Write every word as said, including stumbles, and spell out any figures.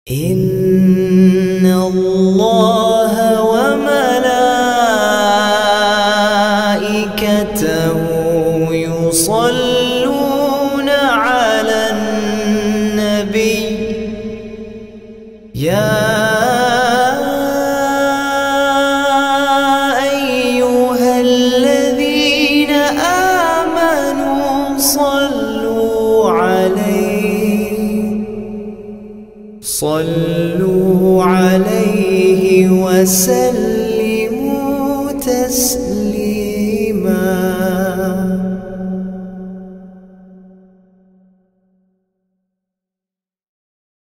إن الله وملائكته يصلون على النبي يا أيها الذين آمنوا صلوا عليه صلوا عليه وسلموا تسليما.